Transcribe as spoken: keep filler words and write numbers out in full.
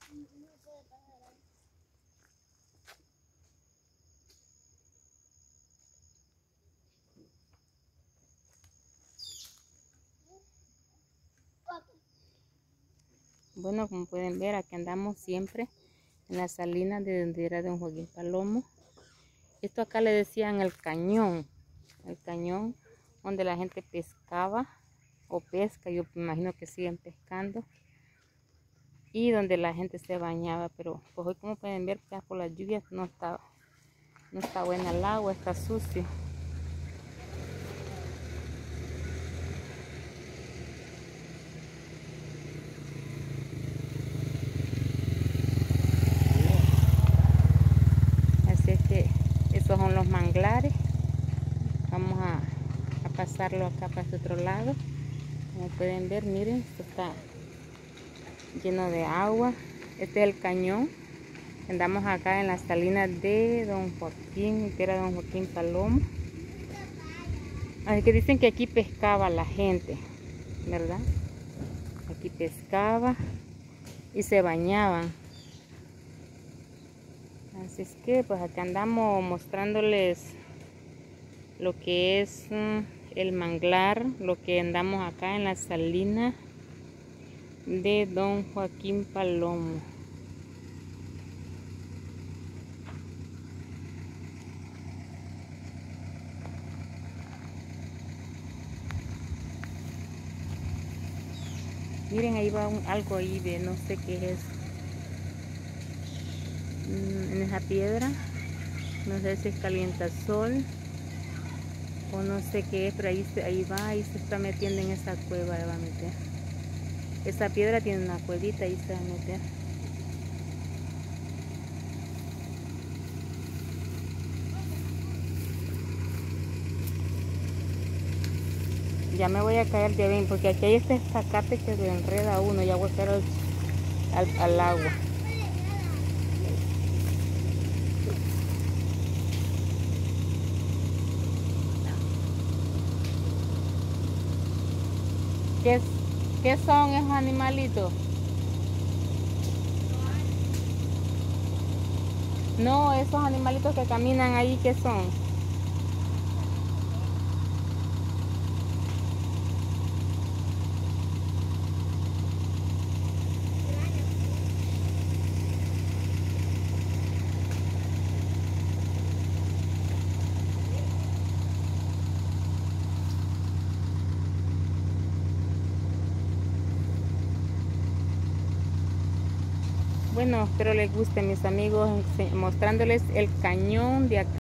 Bueno, como pueden ver, aquí andamos siempre en la salina de donde era don Joaquín Palomo. Esto acá le decían el cañón, el cañón donde la gente pescaba o pesca, yo me imagino que siguen pescando, y donde la gente se bañaba, pero pues hoy, como pueden ver, ya por las lluvias no está, no está buena el agua, está sucio. Así es que esos son los manglares. Vamos a, a pasarlo acá para este otro lado. Como pueden ver, miren, esto está lleno de agua. Este es el cañón. Andamos acá en las salinas de don Joaquín, que era don Joaquín Palomo. Así que dicen que aquí pescaba la gente, ¿verdad? Aquí pescaba y se bañaban. Así es que pues acá andamos mostrándoles lo que es um, el manglar, lo que andamos acá en la salina de don Joaquín Palomo. Miren, ahí va un, algo ahí de no sé qué es. Mm, en esa piedra, no sé si es calientasol o no sé qué es, pero ahí, se, ahí va, ahí se está metiendo en esa cueva, va a meter. Esa piedra tiene una cuevita, ahí se va a meter. Ya me voy a caer de bien, porque aquí hay este zacate que se enreda a uno, ya voy a caer al, al, al agua. ¿Qué, ¿Qué son esos animalitos? No, esos animalitos que caminan ahí, ¿qué son? Bueno, espero les guste, mis amigos, mostrándoles el cañón de acá.